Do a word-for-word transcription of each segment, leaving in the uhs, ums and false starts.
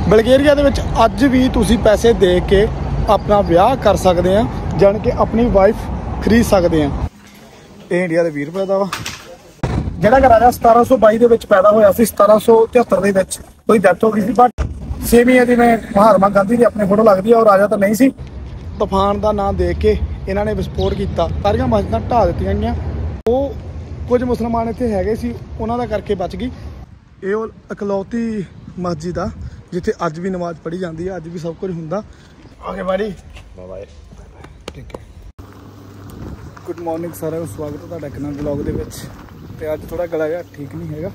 ਬਲਗੇਰੀਆ ਦੇ ਵਿੱਚ ਅੱਜ ਵੀ ਤੁਸੀਂ ਪੈਸੇ ਦੇ ਕੇ ਆਪਣਾ ਵਿਆਹ ਕਰ ਸਕਦੇ ਆ, ਜਾਣ ਕੇ ਆਪਣੀ ਵਾਈਫ ਖਰੀਦ ਸਕਦੇ ਆ। ਇਹ ਇੰਡੀਆ ਦੇ ਵੀਹ ਰੁਪਏ ਦਾ ਵਾ, ਜਿਹੜਾ ਕਿ ਰਾਜਾ ਸਤਾਰਾਂ ਸੌ ਬਾਈ ਦੇ ਵਿੱਚ ਪੈਦਾ ਹੋਇਆ ਸੀ। ਸਤਾਰਾਂ ਸੌ ਤਿਹੱਤਰ ਦੇ ਵਿੱਚ ਉਹਦੀ ਡੈਥ ਹੋ ਗਈ ਸੀ, ਬਟ ਸੇਮ ਹੀ ਹੈ ਜਿਵੇਂ ਮਹਾਤਮਾ ਗਾਂਧੀ ਦੀ ਆਪਣੀ ਫੋਟੋ ਲੱਗਦੀ ਹੈ। ਉਹ ਰਾਜਾ ਤਾਂ ਨਹੀਂ ਸੀ। ਤੂਫਾਨ ਦਾ ਨਾਂ ਦੇ ਕੇ ਇਹਨਾਂ ਨੇ ਵਿਸਫੋਟ ਕੀਤਾ, ਸਾਰੀਆਂ ਮਸਜਿਦਾਂ ਢਾਹ ਦਿੱਤੀਆਂ ਗਈਆਂ। ਉਹ ਕੁਝ ਮੁਸਲਮਾਨ ਇੱਥੇ ਹੈਗੇ ਸੀ, ਉਹਨਾਂ ਦਾ ਕਰਕੇ ਬਚ ਗਈ। ਇਹ ਉਹ ਇਕਲੌਤੀ ਮਸਜਿਦ ਆ ਜਿੱਥੇ ਅੱਜ ਵੀ ਨਮਾਜ਼ ਪੜ੍ਹੀ ਜਾਂਦੀ ਹੈ, ਅੱਜ ਵੀ ਸਭ ਕੁਝ ਹੁੰਦਾ। ਓਕੇ ਬਾਈ ਬਾਏ, ਠੀਕ ਹੈ। ਗੁੱਡ ਮਾਰਨਿੰਗ ਸਾਰਿਆਂ ਨੂੰ, ਸਵਾਗਤ ਹੈ ਤੁਹਾਡਾ ਇੱਕ ਨਵੇਂ ਵਲੌਗ ਦੇ ਵਿੱਚ। ਤੇ ਅੱਜ ਥੋੜਾ ਗਲਾ ਜਿਹਾ ਠੀਕ ਨਹੀਂ ਹੈਗਾ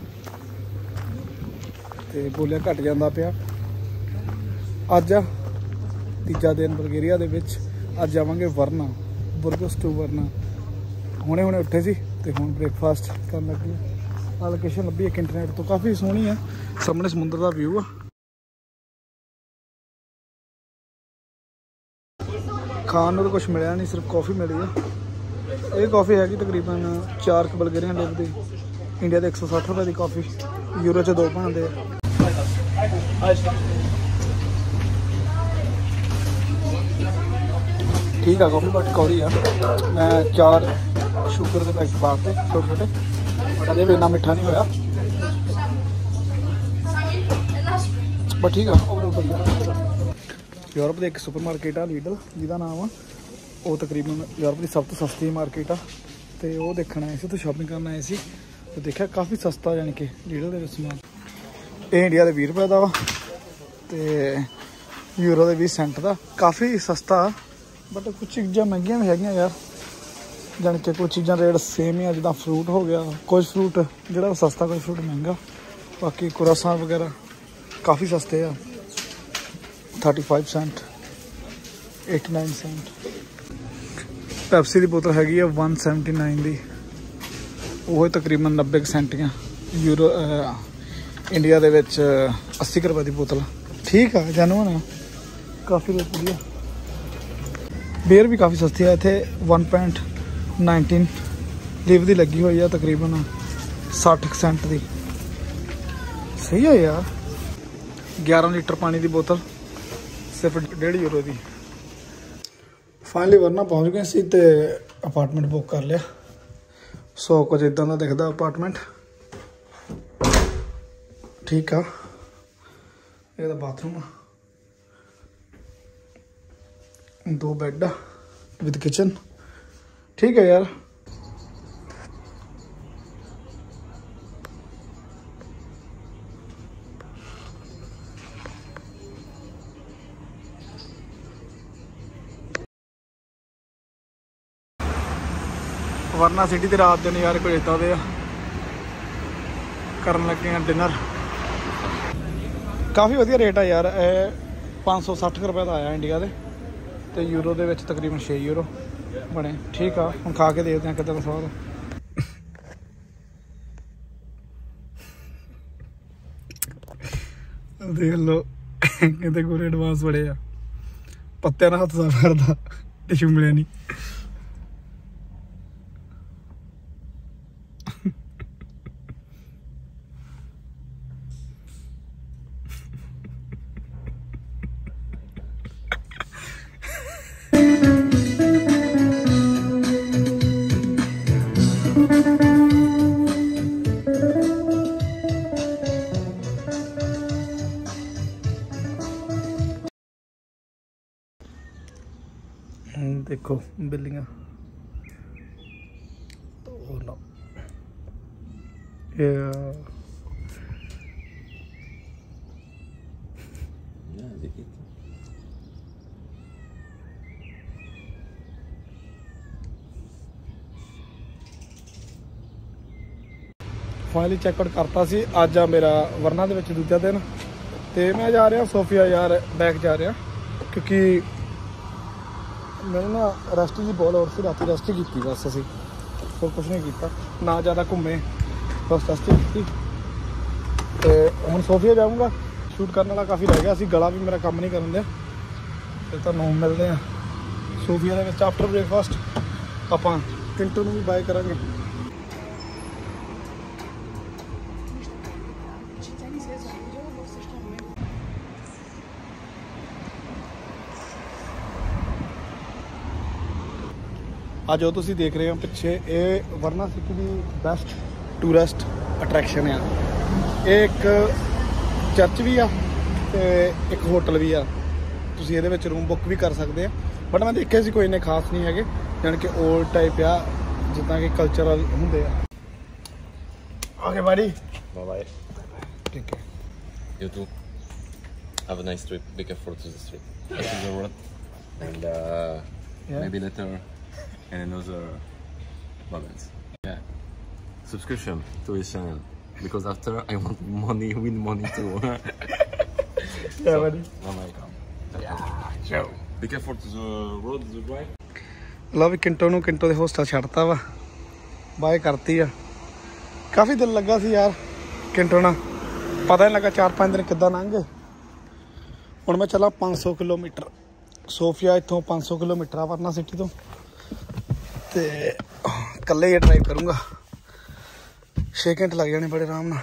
ਤੇ ਬੋਲਿਆ ਘੱਟ ਜਾਂਦਾ ਪਿਆ। ਅੱਜ ਆ ਤੀਜਾ ਦਿਨ ਬਲਗੇਰੀਆ ਦੇ ਵਿੱਚ। ਅੱਜ ਜਾਵਾਂਗੇ ਵਰਨਾ, ਬੁਰਗਸ ਟੂ ਵਰਨਾ। ਹੁਣੇ ਹੁਣੇ ਉੱਠੇ ਸੀ ਤੇ ਹੁਣ ਬ੍ਰੇਕਫਾਸਟ ਕਰਨ ਲੱਗੇ। ਆ ਲੋਕੇਸ਼ਨ ਲੱਭੀ ਇੱਕ ਇੰਟਰਨੈਟ ਤੋਂ, ਕਾਫੀ ਸੋਹਣੀ ਆ। ਸਾਹਮਣੇ ਸਮੁੰਦਰ ਦਾ ਵਿਊ ਆ। ਖਾਣ ਨੂੰ ਤਾਂ ਕੁਛ ਮਿਲਿਆ ਨਹੀਂ, ਸਿਰਫ ਕੌਫੀ ਮਿਲੀ ਆ। ਇਹ ਕੌਫੀ ਹੈਗੀ ਤਕਰੀਬਨ ਚਾਰ ਕੁ ਬਲਗੇਰੀਅਨ ਲੀਰ ਦੀ। ਇੰਡੀਆ ਦੇ ਇੱਕ ਸੌ ਸੱਠ ਰੁਪਏ ਦੀ ਕੌਫੀ, ਯੂਰੋ 'ਚ ਦੋ ਬਣਦੇ ਆ। ਠੀਕ ਆ ਕਾਫੀ, ਬਟ ਕੌੜੀ ਆ। ਮੈਂ ਚਾਰ ਸ਼ੂਗਰ ਦੇ ਪੈਕਟ ਪਾ ਕੇ ਛੋਟੇ ਛੋਟੇ, ਬਟ ਅਜੇ ਵੀ ਇੰਨਾ ਮਿੱਠਾ ਨਹੀਂ ਹੋਇਆ, ਬਟ ਠੀਕ ਆ। ਯੂਰਪ ਦੇ ਇੱਕ ਸੁਪਰ ਮਾਰਕੀਟ ਆ ਲੀਡਲ, ਜਿਹਦਾ ਨਾਮ ਆ। ਉਹ ਤਕਰੀਬਨ ਯੂਰਪ ਦੀ ਸਭ ਤੋਂ ਸਸਤੀ ਮਾਰਕੀਟ ਆ ਤੇ ਉਹ ਦੇਖਣ ਆਏ ਸੀ, ਉੱਥੇ ਸ਼ਾਪਿੰਗ ਕਰਨ ਆਏ ਸੀ ਤੇ ਦੇਖਿਆ ਕਾਫੀ ਸਸਤਾ, ਯਾਨੀ ਕਿ ਲੀਡਲ ਦੇ ਵਿੱਚ ਸਮਾਨ। ਇਹ ਇੰਡੀਆ ਦੇ ਵੀਹ ਰੁਪਏ ਦਾ ਵਾ ਤੇ ਯੂਰੋ ਦੇ ਵੀਹ ਸੈਂਟ ਦਾ। ਕਾਫੀ ਸਸਤਾ, ਬਟ ਕੁਛ ਚੀਜ਼ਾਂ ਮਹਿੰਗੀਆਂ ਵੀ ਹੈਗੀਆਂ ਯਾਰ, ਜਾਣੀ ਕਿ ਕੁਛ ਚੀਜ਼ਾਂ ਰੇਟ ਸੇਮ ਹੀ ਆ। ਜਿੱਦਾਂ ਫਰੂਟ ਹੋ ਗਿਆ, ਕੁਝ ਫਰੂਟ ਜਿਹੜਾ ਸਸਤਾ, ਕੁਝ ਫਰੂਟ ਮਹਿੰਗਾ। ਬਾਕੀ ਕੁਰਾਸਾਂ ਵਗੈਰਾ ਕਾਫੀ ਸਸਤੇ ਆ, thirty five cent, eighty nine cent. Pepsi ਦੀ ਬੋਤਲ ਹੈਗੀ ਆ ਵਨ ਸੈਵਨਟੀ ਨਾਈਨ ਦੀ, ਉਹ ਤਕਰੀਬਨ ਨੱਬੇ ਕੁ ਸੈਂਟੀਆਂ। ਯੂਰੋ ਇੰਡੀਆ ਦੇ ਵਿੱਚ ਅੱਸੀ ਕੁ ਰੁਪਏ ਦੀ ਬੋਤਲ। ਠੀਕ ਆ, ਜੈਨੂਅਨ ਆ, ਕਾਫੀ ਰੇਟ ਵਧੀਆ। ਬੀਅਰ ਵੀ ਕਾਫੀ ਸਸਤੀ ਆ ਇੱਥੇ, ਵਨ ਪੁਆਇੰਟ ਨਾਈਨਟੀਨ ਲੀਵ ਦੀ ਲੱਗੀ ਹੋਈ ਆ, ਤਕਰੀਬਨ ਸੱਠ ਕੁ ਸੈਂਟ ਦੀ। ਸਹੀ ਆ ਯਾਰ। ਗਿਆਰਾਂ ਲੀਟਰ ਪਾਣੀ ਦੀ ਬੋਤਲ ਸਿਰਫ ਡੇਢ ਯੂਰੋ ਦੀ। ਫਾਈਨਲੀ ਵਰਨਾ ਪਹੁੰਚ ਗਏ ਸੀ ਤੇ ਅਪਾਰਟਮੈਂਟ ਬੁੱਕ ਕਰ ਲਿਆ। ਸੋ ਕੁਝ ਇੱਦਾਂ ਦਾ ਦਿਖਦਾ ਅਪਾਰਟਮੈਂਟ। ਠੀਕ ਆ, ਇਹਦਾ ਬਾਥਰੂਮ ਆ, ਦੋ ਬੈੱਡ ਆ ਵਿਦ ਕਿਚਨ। ਠੀਕ ਹੈ ਯਾਰ। ਵਰਨਾ ਸਿਟੀ ਦੇ ਰਾਤ ਦੇ ਨਜ਼ਾਰੇ ਕੁਝ ਇੱਦਾਂ ਦੇ ਆ। ਕਰਨ ਲੱਗੇ ਆ ਡਿਨਰ। ਕਾਫੀ ਵਧੀਆ ਰੇਟ ਆ ਯਾਰ। ਇਹ ਪੰਜ ਸੌ ਸੱਠ ਰੁਪਏ ਦਾ ਆਇਆ ਇੰਡੀਆ ਦੇ, ਤੇ ਯੂਰੋ ਦੇ ਵਿੱਚ ਤਕਰੀਬਨ ਛੇ ਯੂਰੋ ਬਣੇ। ਠੀਕ ਆ, ਹੁਣ ਖਾ ਕੇ ਦੇਖਦੇ ਹਾਂ ਕਿੱਦਾਂ ਦਾ ਸਵਾਦ। ਦੇਖ ਲਓ ਕਿਤੇ ਕੋਈ ਐਡਵਾਂਸ ਬੜੇ ਆ। ਪੱਤਿਆਂ ਨਾਲ ਹੱਥ ਸਾਫ ਕਰਦਾ, ਟਿਸ਼ੂ ਮਿਲਿਆ ਨਹੀਂ। देखो बिल्डिंग तो ना ये फाइनली चेकआउट करता सी। अज आ मेरा वरना दे विच दूजा दिन ते मैं जा रहा सोफिया यार बैक जा रहा, क्योंकि मैंने ना रेस्ट की बहुत लोड़ सी। रात रेस्ट की बस असी होर कुछ नहीं किया, ना ज़्यादा घूमे, बस रेस्ट की। तो हुण सोफिया जाऊँगा, शूट करने वाला काफ़ी रह गया सी। गला भी मेरा काम नहीं करन दिया। तो तुहानूं मिलते हैं सोफिया दे विच आफ्टर ब्रेकफास्ट। आपां टिंटू नूं भी बाय करांगे। ਆ ਜੋ ਤੁਸੀਂ ਦੇਖ ਰਹੇ ਹੋ ਪਿੱਛੇ, ਇਹ ਵਰਨਾ ਸਿਟੀ ਦੀ ਬੈਸਟ ਟੂਰਿਸਟ ਅਟਰੈਕਸ਼ਨ ਆ। ਇਹ ਇੱਕ ਚਰਚ ਵੀ ਆ ਤੇ ਇੱਕ ਹੋਟਲ ਵੀ ਆ, ਤੁਸੀਂ ਇਹਦੇ ਵਿੱਚ ਰੂਮ ਬੁੱਕ ਵੀ ਕਰ ਸਕਦੇ ਆ। ਬਟ ਮੈਂ ਦੇਖਿਆ ਸੀ ਕੋਈ ਇੰਨੇ ਖਾਸ ਨਹੀਂ ਹੈਗੇ, ਜਾਣੀ ਕਿ ਓਲਡ ਟਾਈਪ ਆ, ਜਿੱਦਾਂ ਕਿ ਕਲਚਰਲ ਹੁੰਦੇ ਆ। Okay bye, Bye bye. ਠੀਕ ਹੈ। You too. Have a nice trip. Be careful to the street. Go to the road. And uh, Yeah. maybe later in another moment. Yeah. Subscription to his channel. Because after I want money, win money too. Yeah, buddy. Oh my god. Yeah. Ciao. Be careful to the road, the drive. ਲਓ ਵੀ ਕਿੰਟੋ ਨੂੰ ਕਿੰਟੋ ਦੇ hostel ਛੱਡਤਾ ਵਾ, bye ਕਰਤੀ ਆ। ਕਾਫੀ ਦਿਲ ਲੱਗਾ ਸੀ ਯਾਰ ਕਿੰਟੋ ਨਾਲ, ਪਤਾ ਨਹੀਂ ਲੱਗਾ ਚਾਰ ਪੰਜ ਦਿਨ ਕਿੱਦਾਂ ਲੰਘ ਗਏ। ਹੁਣ ਮੈਂ ਚੱਲਾਂ ਪੰਜ ਸੌ ਕਿਲੋਮੀਟਰ, ਸੋਫੀਆ ਇੱਥੋਂ ਪੰਜ ਸੌ ਕਿਲੋਮੀਟਰ ਆ ਵਰਨਾ ਸਿਟੀ ਤੋਂ, ਤੇ ਇਕੱਲੇ ਹੀ ਡਰਾਈਵ ਕਰੂੰਗਾ। ਛੇ ਘੰਟੇ ਲੱਗ ਜਾਣੇ ਬੜੇ ਆਰਾਮ ਨਾਲ।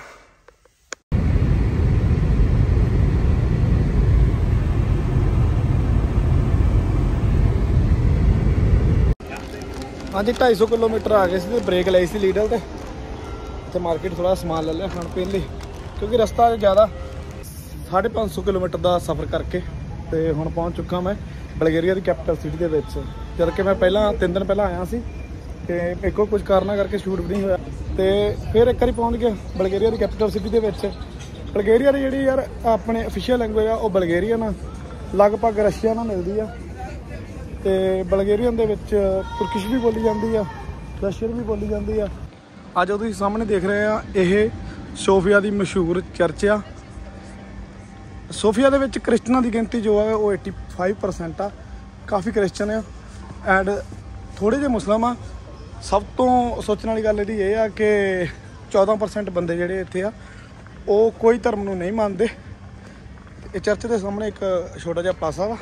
ਹਾਂਜੀ ਢਾਈ ਸੌ ਕਿਲੋਮੀਟਰ ਆ ਗਏ ਸੀ ਤੇ ਬ੍ਰੇਕ ਲਈ ਸੀ ਲੀਡਲ ਤੇ, ਇੱਥੇ ਮਾਰਕੀਟ ਥੋੜ੍ਹਾ ਸਮਾਨ ਲੈ ਲਿਆ ਖਾਣ ਪੀਣ ਲਈ, ਕਿਉਂਕਿ ਰਸਤਾ ਜ਼ਿਆਦਾ ਸਾਢੇ ਪੰਜ ਸੌ ਕਿਲੋਮੀਟਰ ਦਾ ਸਫ਼ਰ ਕਰਕੇ। ਤੇ ਹੁਣ ਪਹੁੰਚ ਚੁੱਕਾ ਮੈਂ ਬਲਗੇਰੀਆ ਦੀ ਕੈਪੀਟਲ ਸਿਟੀ ਦੇ ਵਿੱਚ, ਜਦ ਕਿ ਮੈਂ ਪਹਿਲਾਂ ਤਿੰਨ ਦਿਨ ਪਹਿਲਾਂ ਆਇਆ ਸੀ ਤੇ ਇੱਕੋ ਕੁਝ ਕਾਰਨਾਂ ਕਰਕੇ ਸ਼ੂਟ ਵੀ ਨਹੀਂ ਹੋਇਆ। ਤੇ ਫਿਰ ਇੱਕ ਵਾਰੀ ਪਹੁੰਚ ਗਿਆ ਬਲਗੇਰੀਆ ਦੀ ਕੈਪੀਟਲ ਸਿਟੀ ਦੇ ਵਿੱਚ। ਬਲਗੇਰੀਆ ਦੀ ਜਿਹੜੀ ਯਾਰ ਆਪਣੇ ਅਫੀਸ਼ੀਅਲ ਲੈਂਗੁਏਜ ਆ ਉਹ ਬਲਗੇਰੀਅਨ ਆ, ਲਗਭਗ ਰਸ਼ੀਆ ਨਾਲ ਮਿਲਦੀ ਆ। ਤੇ ਬਲਗੇਰੀਅਨ ਦੇ ਵਿੱਚ ਤੁਰਕਿਸ਼ ਵੀ ਬੋਲੀ ਜਾਂਦੀ ਆ, ਰਸ਼ੀਅਨ ਵੀ ਬੋਲੀ ਜਾਂਦੀ ਆ। ਅੱਜ ਤੁਸੀਂ ਸਾਹਮਣੇ ਦੇਖ ਰਹੇ ਆ, ਇਹ ਸੋਫੀਆ ਦੀ ਮਸ਼ਹੂਰ ਚਰਚ ਆ। ਸੋਫੀਆ ਦੇ ਵਿੱਚ ਕ੍ਰਿਸਚਨਾਂ ਦੀ ਗਿਣਤੀ ਜੋ ਹੈ ਉਹ ਪਚਾਸੀ ਪਰਸੈਂਟ ਆ, ਕਾਫੀ ਕ੍ਰਿਸਚਨ ਆ ਐਂਡ ਥੋੜ੍ਹੇ ਜਿਹੇ ਮੁਸਲਿਮ ਆ। ਸਭ ਤੋਂ ਸੋਚਣ ਵਾਲੀ ਗੱਲ ਇਹਦੀ ਇਹ ਆ ਕਿ ਚੌਦਾਂ ਪਰਸੈਂਟ ਬੰਦੇ ਜਿਹੜੇ ਇੱਥੇ ਆ ਉਹ ਕੋਈ ਧਰਮ ਨੂੰ ਨਹੀਂ ਮੰਨਦੇ। ਇਹ ਚਰਚ ਦੇ ਸਾਹਮਣੇ ਇੱਕ ਛੋਟਾ ਜਿਹਾ ਪਲਾਸਾ ਵਾ,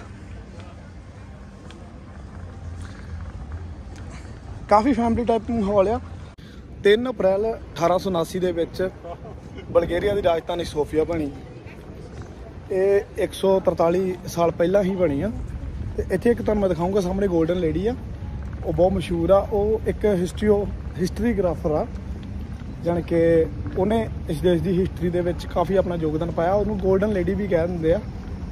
ਕਾਫੀ ਫੈਮਿਲੀ ਟਾਈਪ ਮਾਹੌਲ ਆ। ਤਿੰਨ ਅਪ੍ਰੈਲ ਅਠਾਰਾਂ ਸੌ ਉਨਾਸੀ ਦੇ ਵਿੱਚ ਬਲਗੇਰੀਆ ਦੀ ਰਾਜਧਾਨੀ ਸੋਫੀਆ ਬਣੀ। ਇਹ ਇੱਕ ਸੌ ਤਰਤਾਲੀ ਸਾਲ ਪਹਿਲਾਂ ਹੀ ਬਣੀ ਆ। ਤੇ ਇੱਥੇ ਇੱਕ ਤੁਹਾਨੂੰ ਮੈਂ ਦਿਖਾਊਂਗਾ, ਸਾਹਮਣੇ ਗੋਲਡਨ ਲੇਡੀ ਆ, ਉਹ ਬਹੁਤ ਮਸ਼ਹੂਰ ਆ। ਉਹ ਇੱਕ ਹਿਸਟਰੀ ਹਿਸਟਰੀਗ੍ਰਾਫਰ ਆ, ਜਾਣੀ ਕਿ ਉਹਨੇ ਇਸ ਦੇਸ਼ ਦੀ ਹਿਸਟਰੀ ਦੇ ਵਿੱਚ ਕਾਫੀ ਆਪਣਾ ਯੋਗਦਾਨ ਪਾਇਆ। ਉਹਨੂੰ ਗੋਲਡਨ ਲੇਡੀ ਵੀ ਕਹਿ ਦਿੰਦੇ ਆ।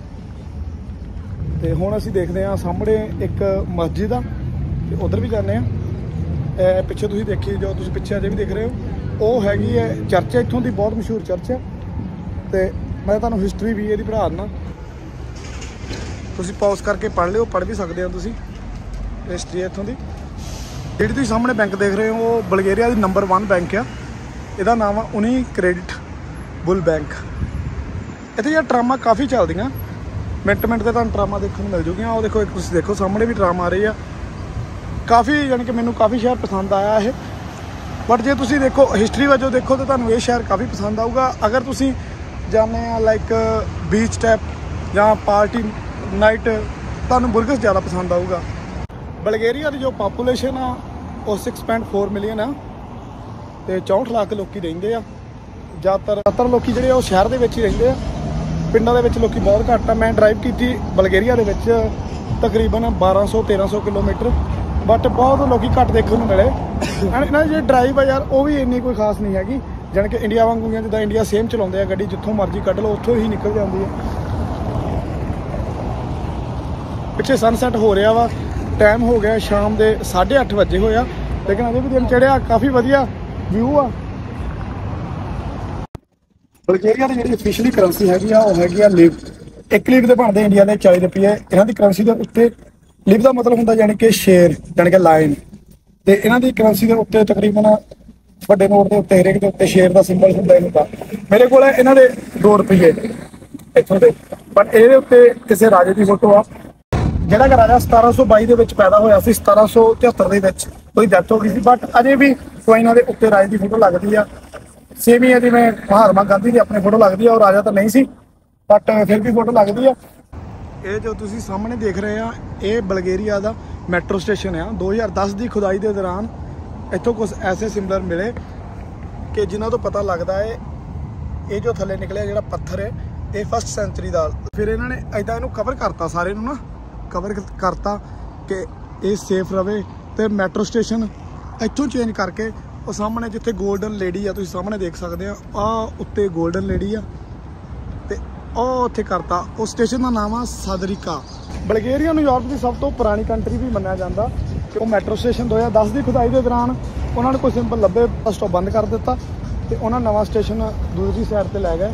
ਤੇ ਹੁਣ ਅਸੀਂ ਦੇਖਦੇ ਹਾਂ ਸਾਹਮਣੇ ਇੱਕ ਮਸਜਿਦ ਆ, ਤੇ ਉਧਰ ਵੀ ਜਾਂਦੇ ਆ। ਪਿੱਛੇ ਤੁਸੀਂ ਦੇਖੀ ਜੋ ਤੁਸੀਂ ਪਿੱਛੇ ਅਜੇ ਵੀ ਦੇਖ ਰਹੇ ਹੋ, ਉਹ ਹੈਗੀ ਹੈ ਚਰਚ, ਇੱਥੋਂ ਦੀ ਬਹੁਤ ਮਸ਼ਹੂਰ ਚਰਚ ਹੈ। ਤੇ ਮੈਂ ਤੁਹਾਨੂੰ ਹਿਸਟਰੀ ਵੀ ਇਹਦੀ ਪੜ੍ਹਾ ਦਿੰਦਾ, ਤੁਸੀਂ ਪੌਜ਼ ਕਰਕੇ ਪੜ੍ਹ ਲਿਓ, ਪੜ੍ਹ ਵੀ ਸਕਦੇ ਹੋ ਤੁਸੀਂ ਹਿਸਟਰੀ ਇੱਥੋਂ ਦੀ। ਜਿਹੜੀ ਤੁਸੀਂ ਸਾਹਮਣੇ ਬੈਂਕ ਦੇਖ ਰਹੇ ਹੋ ਉਹ ਬਲਗੇਰੀਆ ਦੀ ਨੰਬਰ ਵਨ ਬੈਂਕ ਆ। ਇਹਦਾ ਨਾਮ ਆ ਉਨੀ ਕ੍ਰੈਡਿਟ ਬੁੱਲ ਬੈਂਕ। ਇੱਥੇ ਯਾਰ ਟਰਾਮਾਂ ਕਾਫੀ ਚੱਲਦੀਆਂ, ਮਿੰਟ ਮਿੰਟ 'ਤੇ ਤੁਹਾਨੂੰ ਟਰਾਮਾ ਦੇਖਣ ਨੂੰ ਮਿਲ ਜੂਗੀਆਂ। ਉਹ ਦੇਖੋ, ਇੱਕ ਤੁਸੀਂ ਦੇਖੋ ਸਾਹਮਣੇ ਵੀ ਟਰਾਮਾ ਆ ਰਹੀ ਆ। ਕਾਫੀ ਯਾਨੀ ਕਿ ਮੈਨੂੰ ਕਾਫੀ ਸ਼ਹਿਰ ਪਸੰਦ ਆਇਆ ਇਹ। ਬਟ ਜੇ ਤੁਸੀਂ ਦੇਖੋ ਹਿਸਟਰੀ ਵਜੋਂ ਦੇਖੋ ਤਾਂ ਤੁਹਾਨੂੰ ਇਹ ਸ਼ਹਿਰ ਕਾਫੀ ਪਸੰਦ ਆਊਗਾ। ਅਗਰ ਤੁਸੀਂ ਜਾਂਦੇ ਆ ਲਾਈਕ ਬੀਚ ਟਾਈਪ ਜਾਂ ਪਾਰਟੀ ਨਾਈਟ, ਤੁਹਾਨੂੰ ਬੁਰਗਸ ਜ਼ਿਆਦਾ ਪਸੰਦ ਆਊਗਾ। ਬਲਗੇਰੀਆ ਦੀ ਜੋ ਪਾਪੂਲੇਸ਼ਨ ਆ ਉਹ ਛੇ ਪੁਆਇੰਟ ਚਾਰ ਮਿਲੀਅਨ ਆ ਤੇ ਚੌਂਹਠ ਲੱਖ ਲੋਕੀ ਰਹਿੰਦੇ ਆ। ਜ਼ਿਆਦਾਤਰ ਜ਼ਿਆਦਾਤਰ ਲੋਕੀ ਜਿਹੜੇ ਉਹ ਸ਼ਹਿਰ ਦੇ ਵਿੱਚ ਹੀ ਰਹਿੰਦੇ ਆ, ਪਿੰਡਾਂ ਦੇ ਵਿੱਚ ਲੋਕੀ ਬਹੁਤ ਘੱਟ ਆ। ਮੈਂ ਡਰਾਈਵ ਕੀਤੀ ਬਲਗੇਰੀਆ ਦੇ ਵਿੱਚ ਤਕਰੀਬਨ ਬਾਰਾਂ ਸੌ ਤੇਰਾਂ ਸੌ ਕਿਲੋਮੀਟਰ, ਬਟ ਬਹੁਤ ਲੋਕੀ ਘੱਟ ਦੇਖਣ ਨੂੰ ਮਿਲੇ। ਇਹਨਾਂ ਦੀ ਜਿਹੜੀ ਡਰਾਈਵ ਆ ਯਾਰ ਉਹ ਵੀ ਇੰਨੀ ਕੋਈ ਖਾਸ ਨਹੀਂ ਹੈਗੀ, ਜਾਣੀ ਕਿ ਇੰਡੀਆ ਵਾਂਗੂ, ਜਿੱਦਾਂ ਇੰਡੀਆ ਸੇਮ ਚਲਾਉਂਦੇ ਆ ਗੱਡੀ, ਜਿੱਥੋਂ ਮਰਜ਼ੀ ਕੱਢ ਲਓ ਉੱਥੋਂ ਹੀ ਨਿਕਲ ਜਾਂਦੀ ਹੈ। ਪਿੱਛੇ ਸਨਸੈਟ ਹੋ ਰਿਹਾ ਵਾ, ਟਾਈਮ ਹੋ ਗਿਆ ਸ਼ਾਮ ਦੇ ਸਾਢੇ ਅੱਠ ਵਜੇ ਹੋਇਆ, ਲੇਕਿਨ ਅਜੇ ਵੀ ਦਿਨ ਚੜ੍ਹਿਆ, ਕਾਫੀ ਵਧੀਆ ਵਿਊ ਆ। ਬਲਗੇਰੀਆ ਦੀ ਜਿਹੜੀ ਅਫੀਸ਼ੀਅਲੀ ਕਰੰਸੀ ਹੈਗੀ ਆ ਉਹ ਹੈਗੀ ਆ ਲਿਵ। ਇੱਕ ਲਿਵ ਦੇ ਬਣਦੇ ਇੰਡੀਆ ਦੇ ਚਾਲੀ ਰੁਪਏ। ਇਹਨਾਂ ਦੀ ਕਰੰਸੀ ਦੇ ਉੱਤੇ ਲਿਵ ਦਾ ਮਤਲਬ ਹੁੰਦਾ ਜਾਣੀ ਕਿ ਸ਼ੇਰ, ਜਾਣੀ ਕਿ ਲਾਇਨ। ਤੇ ਇਹਨਾਂ ਦੀ ਕਰੰਸੀ ਦੇ ਉੱਤੇ ਤਕਰੀਬਨ ਵੱਡੇ ਨੋਟ ਦੇ ਉੱਤੇ ਹਰੇਕ ਦੇ ਉੱਤੇ ਸ਼ੇਰ ਦਾ ਸਿੰਬਲ ਹੁੰਦਾ ਹੁੰਦਾ। ਮੇਰੇ ਕੋਲ ਇਹਨਾਂ ਦੇ ਦੋ ਰੁਪਏ ਇੱਥੋਂ ਦੇ, ਬਟ ਇਹਦੇ ਉੱਤੇ ਕਿਸੇ ਰਾਜੇ ਦੀ ਫੋਟੋ ਆ, ਜਿਹੜਾ ਕਿ ਰਾਜਾ ਸਤਾਰਾਂ ਸੌ ਬਾਈ ਦੇ ਵਿੱਚ ਪੈਦਾ ਹੋਇਆ ਸੀ। ਸਤਾਰਾਂ ਸੌ ਤਿਹੱਤਰ ਦੇ ਵਿੱਚ ਉਹਦੀ ਡੈਥ ਹੋ ਗਈ ਸੀ, ਬਟ ਅਜੇ ਵੀ ਕੋਇਨਾਂ ਦੇ ਉੱਤੇ ਰਾਜੇ ਦੀ ਫੋਟੋ ਲੱਗਦੀ ਆ। ਸੇਮ ਹੀ ਹੈ ਜਿਵੇਂ ਮਹਾਤਮਾ ਗਾਂਧੀ ਦੀ ਆਪਣੀ ਫੋਟੋ ਲੱਗਦੀ ਆ। ਉਹ ਰਾਜਾ ਤਾਂ ਨਹੀਂ ਸੀ, ਬਟ ਫਿਰ ਵੀ ਫੋਟੋ ਲੱਗਦੀ ਆ। ਇਹ ਜੋ ਤੁਸੀਂ ਸਾਹਮਣੇ ਦੇਖ ਰਹੇ ਆ, ਇਹ ਬਲਗੇਰੀਆ ਦਾ ਮੈਟਰੋ ਸਟੇਸ਼ਨ ਆ। ਦੋ ਹਜ਼ਾਰ ਦਸ ਦੀ ਖੁਦਾਈ ਦੇ ਦੌਰਾਨ ਇੱਥੋਂ ਕੁਝ ਐਸੇ ਸਿੰਬਲਰ ਮਿਲੇ ਕਿ ਜਿਨ੍ਹਾਂ ਤੋਂ ਪਤਾ ਲੱਗਦਾ ਹੈ ਇਹ ਜੋ ਥੱਲੇ ਨਿਕਲਿਆ ਜਿਹੜਾ ਪੱਥਰ ਹੈ ਇਹ ਫਸਟ ਸੈਂਚੁਰੀ ਦਾ। ਫਿਰ ਇਹਨਾਂ ਨੇ ਇੱਦਾਂ ਇਹਨੂੰ ਕਵਰ ਕਰਤਾ, ਸਾਰੇ ਨੂੰ ਨਾ ਕਵਰ ਕਰਤਾ ਕਿ ਇਹ ਸੇਫ ਰਵੇ ਤੇ ਮੈਟਰੋ ਸਟੇਸ਼ਨ ਇੱਥੋਂ ਚੇਂਜ ਕਰਕੇ ਉਹ ਸਾਹਮਣੇ ਜਿੱਥੇ ਗੋਲਡਨ ਲੇਡੀ ਆ ਤੁਸੀਂ ਸਾਹਮਣੇ ਦੇਖ ਸਕਦੇ ਆ, ਆ ਉੱਤੇ ਗੋਲਡਨ ਲੇਡੀ ਆ ਤੇ ਉਹ ਉੱਥੇ ਕਰਤਾ। ਉਸ ਸਟੇਸ਼ਨ ਦਾ ਨਾਮ ਆ ਸਾਦਰਿਕਾ। ਬਲਗੇਰੀਆ ਨੂੰ ਯੂਰਪ ਦੀ ਸਭ ਤੋਂ ਪੁਰਾਣੀ ਕੰਟਰੀ ਵੀ ਮੰਨਿਆ ਜਾਂਦਾ ਕਿ ਉਹ ਮੈਟਰੋ ਸਟੇਸ਼ਨ ਦੋ ਹਜ਼ਾਰ ਦਸ ਦੀ ਖੁਦਾਈ ਦੇ ਦੌਰਾਨ ਉਹਨਾਂ ਨੇ ਕੋਈ ਸਿੰਪਲ ਲੱਭੇ ਸਟਾਪ ਬੰਦ ਕਰ ਦਿੱਤਾ ਤੇ ਉਹਨਾਂ ਨਵਾਂ ਸਟੇਸ਼ਨ ਦੂਸਰੀ ਸਾਈਡ ਤੇ ਲੈ ਗਏ।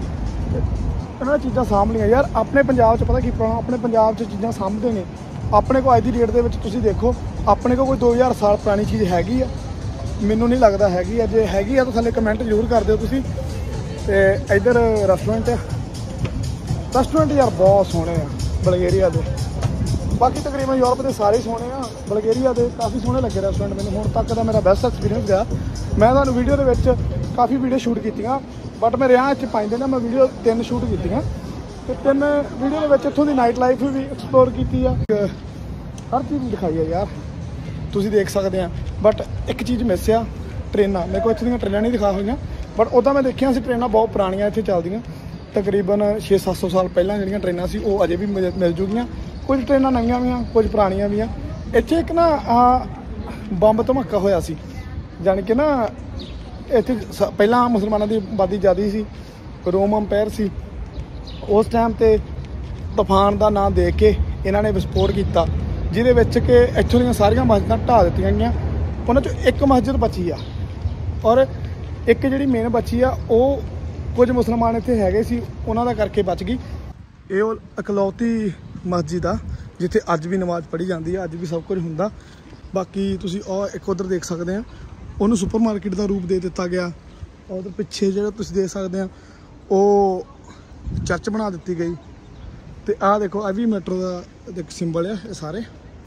ਇਹਨਾਂ ਨੇ ਚੀਜ਼ਾਂ ਸਾਂਭ ਲਈਆਂ ਯਾਰ। ਆਪਣੇ ਪੰਜਾਬ 'ਚ ਪਤਾ ਕੀ ਪੁਰਾਣਾ, ਆਪਣੇ ਪੰਜਾਬ 'ਚ ਚੀਜ਼ਾਂ ਸਾਂਭਦੇ ਨੇ। ਆਪਣੇ ਕੋਲ ਅੱਜ ਦੀ ਡੇਟ ਦੇ ਵਿੱਚ ਤੁਸੀਂ ਦੇਖੋ ਆਪਣੇ ਕੋਲ ਕੋਈ ਦੋ ਹਜ਼ਾਰ ਸਾਲ ਪੁਰਾਣੀ ਚੀਜ਼ ਹੈਗੀ ਆ? ਮੈਨੂੰ ਨਹੀਂ ਲੱਗਦਾ ਹੈਗੀ ਆ। ਜੇ ਹੈਗੀ ਆ ਤਾਂ ਥੱਲੇ ਕਮੈਂਟ ਜ਼ਰੂਰ ਕਰ ਦਿਓ ਤੁਸੀਂ। ਤੇ ਇੱਧਰ ਰੈਸਟੋਰੈਂਟ ਰੈਸਟੋਰੈਂਟ ਯਾਰ ਬਹੁਤ ਸੋਹਣੇ ਆ ਬਲਗੇਰੀਆ ਦੇ। ਬਾਕੀ ਤਕਰੀਬਨ ਯੂਰਪ ਦੇ ਸਾਰੇ ਸੋਹਣੇ ਆ, ਬਲਗੇਰੀਆ ਦੇ ਕਾਫੀ ਸੋਹਣੇ ਲੱਗੇ ਰੈਸਟੋਰੈਂਟ ਮੈਨੂੰ। ਹੁਣ ਤੱਕ ਦਾ ਮੇਰਾ ਬੈਸਟ ਐਕਸਪੀਰੀਅੰਸ ਰਿਹਾ। ਮੈਂ ਤੁਹਾਨੂੰ ਵੀਡੀਓ ਦੇ ਵਿੱਚ ਕਾਫੀ ਵੀਡੀਓ ਸ਼ੂਟ ਕੀਤੀਆਂ ਬਟ ਮੈਂ ਰਿਹਾ ਇੱਥੇ ਪੰਜ ਦਿਨ ਮੈਂ ਵੀਡੀਓ ਤਿੰਨ ਸ਼ੂਟ ਕੀਤੀਆਂ ਤੇ ਤਿੰਨ ਵੀਡੀਓ ਦੇ ਵਿੱਚ ਇੱਥੋਂ ਦੀ ਨਾਈਟ ਲਾਈਫ ਵੀ ਐਕਸਪਲੋਰ ਕੀਤੀ ਆ। ਹਰ ਚੀਜ਼ ਦਿਖਾਈ ਆ ਯਾਰ, ਤੁਸੀਂ ਦੇਖ ਸਕਦੇ ਆ। ਬਟ ਇੱਕ ਚੀਜ਼ ਮਿਸ ਆ, ਟ੍ਰੇਨਾਂ। ਮੇਰੇ ਕੋਲ ਇੱਥੇ ਦੀਆਂ ਟ੍ਰੇਨਾਂ ਨਹੀਂ ਦਿਖਾ ਹੋਈਆਂ ਬਟ ਉੱਦਾਂ ਮੈਂ ਦੇਖਿਆ ਸੀ ਟ੍ਰੇਨਾਂ ਬਹੁਤ ਪੁਰਾਣੀਆਂ ਇੱਥੇ ਚੱਲਦੀਆਂ। ਤਕਰੀਬਨ ਛੇ ਸੱਤ ਸੌ ਸਾਲ ਪਹਿਲਾਂ ਜਿਹੜੀਆਂ ਟ੍ਰੇਨਾਂ ਸੀ ਉਹ ਅਜੇ ਵੀ ਮਿਲ ਮਿਲ ਜੂਗੀਆਂ। ਕੁਝ ਟ੍ਰੇਨਾਂ ਨਵੀਆਂ ਵੀ ਆ, ਕੁਝ ਪੁਰਾਣੀਆਂ ਵੀ ਆ। ਇੱਥੇ ਇੱਕ ਨਾ ਬੰਬ ਧਮਾਕਾ ਹੋਇਆ ਸੀ, ਜਾਣੀ ਕਿ ਨਾ ਇੱਥੇ ਪਹਿਲਾਂ ਮੁਸਲਮਾਨਾਂ ਦੀ ਆਬਾਦੀ ਜ਼ਿਆਦਾ ਸੀ, ਰੋਮ ਅੰਪਾਇਰ ਸੀ। ਉਸ ਟਾਈਮ 'ਤੇ ਤੂਫਾਨ ਦਾ ਨਾਂ ਦੇ ਕੇ ਇਹਨਾਂ ਨੇ ਵਿਸਫੋਟ ਕੀਤਾ ਜਿਹਦੇ ਵਿੱਚ ਕਿ ਇੱਥੋਂ ਦੀਆਂ ਸਾਰੀਆਂ ਮਸਜਿਦਾਂ ਢਾਹ ਦਿੱਤੀਆਂ ਗਈਆਂ। ਉਹਨਾਂ 'ਚੋਂ ਇੱਕ ਮਸਜਿਦ ਬਚੀ ਆ ਔਰ ਇੱਕ ਜਿਹੜੀ ਮੇਨ ਬਚੀ ਆ ਉਹ ਕੁਝ ਮੁਸਲਮਾਨ ਇੱਥੇ ਹੈਗੇ ਸੀ ਉਹਨਾਂ ਦਾ ਕਰਕੇ ਬਚ ਗਈ। ਇਹ ਉਹ ਇਕਲੌਤੀ ਮਸਜਿਦ ਆ ਜਿੱਥੇ ਅੱਜ ਵੀ ਨਮਾਜ਼ ਪੜ੍ਹੀ ਜਾਂਦੀ ਆ, ਅੱਜ ਵੀ ਸਭ ਕੁਝ ਹੁੰਦਾ। ਬਾਕੀ ਤੁਸੀਂ ਉਹ ਇੱਕ ਉੱਧਰ ਦੇਖ ਸਕਦੇ ਆ, ਉਹਨੂੰ ਸੁਪਰ ਮਾਰਕੀਟ ਦਾ ਰੂਪ ਦੇ ਦਿੱਤਾ ਗਿਆ। ਉਧਰ ਪਿੱਛੇ ਜਿਹੜਾ ਤੁਸੀਂ ਦੇਖ ਸਕਦੇ ਆ ਉਹ ਚਰਚ ਬਣਾ ਦਿੱਤੀ ਗਈ। ਤੇ ਆਹ ਦੇਖੋ ਇਹ ਵੀ ਮੈਟਰੋ ਦਾ ਇੱਕ ਸਿੰਬਲ ਆ ਇਹ ਸਾਰੇ।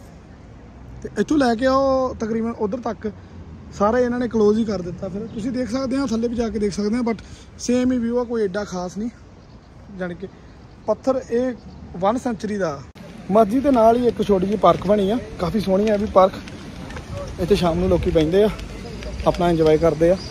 ਤੇ ਇੱਥੋਂ ਲੈ ਕੇ ਉਹ ਤਕਰੀਬਨ ਉਧਰ ਤੱਕ ਸਾਰੇ ਇਹਨਾਂ ਨੇ ਕਲੋਜ਼ ਹੀ ਕਰ ਦਿੱਤਾ। ਫਿਰ ਤੁਸੀਂ ਦੇਖ ਸਕਦੇ ਆ ਥੱਲੇ ਵੀ ਜਾ ਕੇ ਦੇਖ ਸਕਦੇ ਆ ਬਟ ਸੇਮ ਹੀ ਵਿਊ ਆ, ਕੋਈ ਐਡਾ ਖਾਸ ਨਹੀਂ। ਜਾਣੀ ਕਿ ਪੱਥਰ ਇਹ ਵਨ ਸੈਂਚੁਰੀ ਦਾ। ਮਸਜਿਦ ਦੇ ਨਾਲ ਹੀ ਇੱਕ ਛੋਟੀ ਜਿਹੀ ਪਾਰਕ ਬਣੀ ਆ, ਕਾਫੀ ਸੋਹਣੀ ਆ ਵੀ ਪਾਰਕ। ਇੱਥੇ ਸ਼ਾਮ ਨੂੰ ਲੋਕੀ ਬਹਿੰਦੇ ਆ, ਆਪਣਾ ਇੰਜੋਏ ਕਰਦੇ ਆ।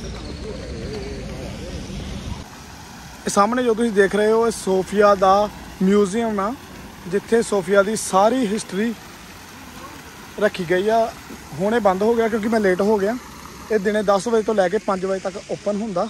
ਇਹ ਸਾਹਮਣੇ ਜੋ ਤੁਸੀਂ ਦੇਖ ਰਹੇ ਹੋ ਇਹ ਸੋਫੀਆ ਦਾ ਮਿਊਜ਼ੀਅਮ ਆ ਜਿੱਥੇ ਸੋਫੀਆ ਦੀ ਸਾਰੀ ਹਿਸਟਰੀ ਰੱਖੀ ਗਈ ਆ। ਹੁਣ ਇਹ ਬੰਦ ਹੋ ਗਿਆ ਕਿਉਂਕਿ ਮੈਂ ਲੇਟ ਹੋ ਗਿਆ। ਇਹ ਦਿਨੇ ਦਸ ਵਜੇ ਤੋਂ ਲੈ ਕੇ ਪੰਜ ਵਜੇ ਤੱਕ ਓਪਨ ਹੁੰਦਾ।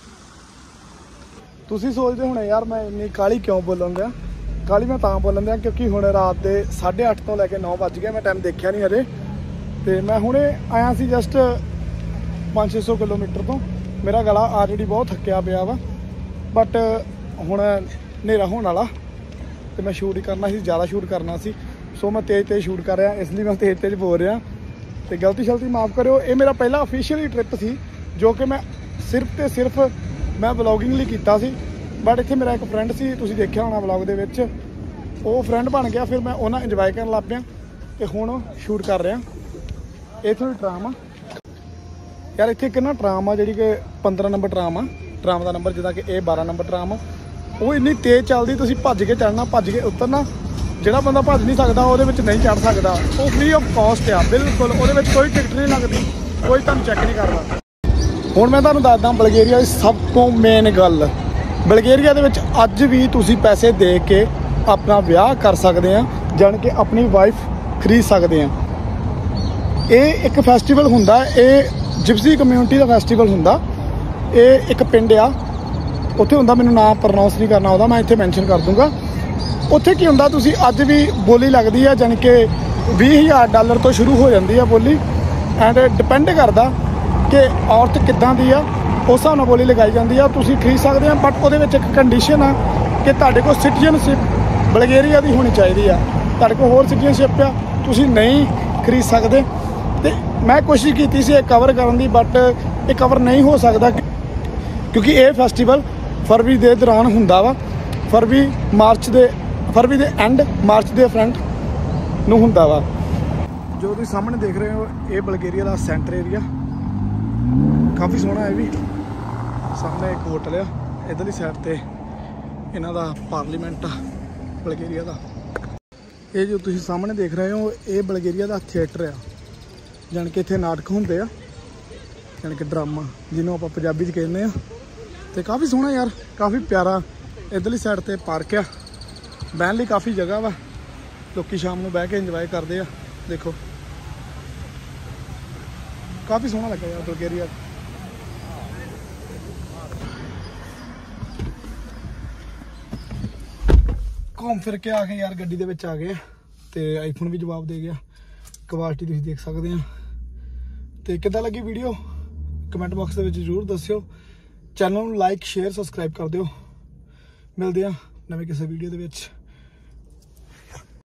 ਤੁਸੀਂ ਸੋਚਦੇ ਹੋਣੇ ਯਾਰ ਮੈਂ ਇੰਨੀ ਕਾਹਲੀ ਕਿਉਂ ਬੋਲਣ ਦਿਆਂ। ਕਾਹਲੀ ਮੈਂ ਤਾਂ ਬੋਲਣ ਦਿਆਂ ਕਿਉਂਕਿ ਹੁਣ ਰਾਤ ਦੇ ਸਾਢੇ ਅੱਠ ਤੋਂ ਲੈ ਕੇ ਨੌ ਵੱਜ ਗਏ। ਮੈਂ ਟਾਈਮ ਦੇਖਿਆ ਨਹੀਂ ਹਜੇ ਤੇ ਮੈਂ ਹੁਣੇ ਆਇਆ ਸੀ ਜਸਟ ਪੰਜ ਛੇ ਸੌ ਕਿਲੋਮੀਟਰ ਤੋਂ। ਮੇਰਾ ਗਲਾ ਆਲਰੇਡੀ ਬਹੁਤ ਥੱਕਿਆ ਪਿਆ ਵਾ ਬਟ ਹੁਣ ਹਨੇਰਾ ਹੋਣ ਵਾਲਾ ਤੇ ਮੈਂ ਸ਼ੂਟ ਹੀ ਕਰਨਾ ਸੀ, ਜ਼ਿਆਦਾ ਸ਼ੂਟ ਕਰਨਾ ਸੀ ਸੋ ਮੈਂ ਤੇਜ਼ ਤੇਜ਼ ਸ਼ੂਟ ਕਰ ਰਿਹਾ, ਇਸ ਲਈ ਮੈਂ ਤੇਜ਼ ਤੇਜ਼ ਬੋਲ ਰਿਹਾ ਤੇ ਗਲਤੀ ਸ਼ਲਤੀ ਮਾਫ ਕਰਿਓ। ਇਹ ਮੇਰਾ ਪਹਿਲਾ ਅਫੀਸ਼ੀਅਲੀ ਟ੍ਰਿਪ ਸੀ ਜੋ ਕਿ ਮੈਂ ਸਿਰਫ ਤੇ ਸਿਰਫ ਮੈਂ ਵਲੌਗਿੰਗ ਲਈ ਕੀਤਾ ਸੀ। ਬਟ ਇੱਥੇ ਮੇਰਾ ਇੱਕ ਫਰੈਂਡ ਸੀ, ਤੁਸੀਂ ਦੇਖਿਆ ਹੋਣਾ ਵਲੌਗ ਦੇ ਵਿੱਚ, ਉਹ ਫਰੈਂਡ ਬਣ ਗਿਆ। ਫਿਰ ਮੈਂ ਉਹਨਾਂ ਇੰਜੋਏ ਕਰਨ ਲੱਗ ਪਿਆ ਤੇ ਹੁਣ ਸ਼ੂਟ ਕਰ ਰਿਹਾ। ਇੱਥੋਂ ਦੀ ਟਰਾਮ ਆ ਯਾਰ, ਇੱਥੇ ਕਿੰਨਾ ਟਰਾਮ ਆ ਜਿਹੜੀ ਕਿ ਪੰਦਰਾਂ ਨੰਬਰ ਟਰਾਮ ਆ, ਟਰਾਮ ਦਾ ਨੰਬਰ ਜਿੱਦਾਂ ਕਿ ਇਹ ਬਾਰਾਂ ਨੰਬਰ ਟਰਾਮ ਆ। ਉਹ ਇੰਨੀ ਤੇਜ਼ ਚੱਲਦੀ ਤੁਸੀਂ ਭੱਜ ਕੇ ਚੜ੍ਹਨਾ, ਭੱਜ ਕੇ ਉਤਰਨਾ। ਜਿਹੜਾ ਬੰਦਾ ਭੱਜ ਨਹੀਂ ਸਕਦਾ ਉਹਦੇ ਵਿੱਚ ਨਹੀਂ ਚੜ੍ਹ ਸਕਦਾ। ਉਹ ਫ੍ਰੀ ਆਫ ਕਾਸਟ ਆ ਬਿਲਕੁਲ, ਉਹਦੇ ਵਿੱਚ ਕੋਈ ਟਿਕਟ ਨਹੀਂ ਲੱਗਦੀ, ਕੋਈ ਤੁਹਾਨੂੰ ਚੈੱਕ ਨਹੀਂ ਕਰਦਾ। ਹੁਣ ਮੈਂ ਤੁਹਾਨੂੰ ਦੱਸਦਾ ਬਲਗੇਰੀਆ ਦੀ ਸਭ ਤੋਂ ਮੇਨ ਗੱਲ। ਬਲਗੇਰੀਆ ਦੇ ਵਿੱਚ ਅੱਜ ਵੀ ਤੁਸੀਂ ਪੈਸੇ ਦੇ ਕੇ ਆਪਣਾ ਵਿਆਹ ਕਰ ਸਕਦੇ ਆ, ਜਾਣੀ ਕਿ ਆਪਣੀ ਵਾਈਫ ਖਰੀਦ ਸਕਦੇ ਆ। ਇਹ ਇੱਕ ਫੈਸਟੀਵਲ ਹੁੰਦਾ, ਇਹ ਜਿਪਸੀ ਕਮਿਊਨਿਟੀ ਦਾ ਫੈਸਟੀਵਲ ਹੁੰਦਾ। ਇਹ ਇੱਕ ਪਿੰਡ ਆ ਉੱਥੇ ਹੁੰਦਾ, ਮੈਨੂੰ ਨਾਮ ਪ੍ਰੋਨਾਉਂਸ ਨਹੀਂ ਕਰਨਾ ਉਹਦਾ, ਮੈਂ ਇੱਥੇ ਮੈਂਸ਼ਨ ਕਰ ਦੂੰਗਾ। ਉੱਥੇ ਕੀ ਹੁੰਦਾ, ਤੁਸੀਂ ਅੱਜ ਵੀ ਬੋਲੀ ਲੱਗਦੀ ਆ, ਜਾਣੀ ਕਿ ਵੀਹ ਹਜ਼ਾਰ ਡਾਲਰ ਤੋਂ ਸ਼ੁਰੂ ਹੋ ਜਾਂਦੀ ਆ ਬੋਲੀ। ਐਂਡ ਡਿਪੈਂਡ ਕਰਦਾ ਕਿ ਔਰਤ ਕਿੱਦਾਂ ਦੀ ਆ, ਉਸ ਹਿਸਾਬ ਨਾਲ ਬੋਲੀ ਲਗਾਈ ਜਾਂਦੀ ਆ। ਤੁਸੀਂ ਖਰੀਦ ਸਕਦੇ ਆ ਬਟ ਉਹਦੇ ਵਿੱਚ ਇੱਕ ਕੰਡੀਸ਼ਨ ਆ ਕਿ ਤੁਹਾਡੇ ਕੋਲ ਸਿਟੀਜ਼ਨਸ਼ਿਪ ਬਲਗੇਰੀਆ ਦੀ ਹੋਣੀ ਚਾਹੀਦੀ ਆ। ਤੁਹਾਡੇ ਕੋਲ ਹੋਰ ਸਿਟੀਜ਼ਨਸ਼ਿਪ ਆ ਤੁਸੀਂ ਨਹੀਂ ਖਰੀਦ ਸਕਦੇ। ਤੇ ਮੈਂ ਕੋਸ਼ਿਸ਼ ਕੀਤੀ ਸੀ ਇਹ ਕਵਰ ਕਰਨ ਦੀ ਬਟ ਇਹ ਕਵਰ ਨਹੀਂ ਹੋ ਸਕਦਾ ਕਿਉਂਕਿ ਇਹ ਫੈਸਟੀਵਲ ਫਰਵਰੀ ਦੇ ਦੌਰਾਨ ਹੁੰਦਾ ਵਾ। ਫਰਵਰੀ ਮਾਰਚ ਦੇ ਫਰਵਰੀ ਦੇ ਐਂਡ ਮਾਰਚ ਦੇ ਫਰੰਟ ਨੂੰ ਹੁੰਦਾ ਵਾ। ਜੋ ਤੁਸੀਂ ਸਾਹਮਣੇ ਦੇਖ ਰਹੇ ਹੋ ਇਹ ਬਲਗੇਰੀਆ ਦਾ ਸੈਂਟਰ ਏਰੀਆ, ਕਾਫੀ ਸੋਹਣਾ। ਇਹ ਵੀ ਸਾਹਮਣੇ ਇੱਕ ਹੋਟਲ ਆ, ਇੱਧਰਲੀ ਸਾਈਡ ਤੇ ਇਹਨਾਂ ਦਾ ਪਾਰਲੀਮੈਂਟ ਆ ਬਲਗੇਰੀਆ ਦਾ। ਇਹ ਜੋ ਤੁਸੀਂ ਸਾਹਮਣੇ ਦੇਖ ਰਹੇ ਹੋ ਇਹ ਬਲਗੇਰੀਆ ਦਾ ਥੀਏਟਰ ਆ, ਜਾਣੀ ਕਿ ਇੱਥੇ ਨਾਟਕ ਹੁੰਦੇ ਆ, ਜਾਣੀ ਕਿ ਡਰਾਮਾ ਜਿਹਨੂੰ ਆਪਾਂ ਪੰਜਾਬੀ 'ਚ ਕਹਿੰਦੇ ਆ। ਤੇ ਕਾਫੀ ਸੋਹਣਾ ਯਾਰ, ਕਾਫੀ ਪਿਆਰਾ। ਇੱਧਰਲੀ ਸਾਈਡ ਤੇ ਪਾਰਕ ਆ, ਬਹਿਣ ਲਈ ਕਾਫੀ ਜਗ੍ਹਾ ਵਾ, ਲੋਕੀ ਸ਼ਾਮ ਨੂੰ ਬਹਿ ਕੇ ਇੰਜੋਏ ਕਰਦੇ ਆ। ਦੇਖੋ काफ़ी सोहना लगा यार बल्गेरिया। घूम फिर के आ गए यार गड्डी दे विच आ गए ते आईफोन भी जवाब दे गया। क्वालिटी तुसीं देख सकते हैं। तो किद्दां लगी वीडियो कमेंट बॉक्स दे विच जरूर दस्सिओ। चैनल नूं लाइक शेयर सबसक्राइब कर दिओ। मिलदे आ नवीं किसी वीडियो दे विच।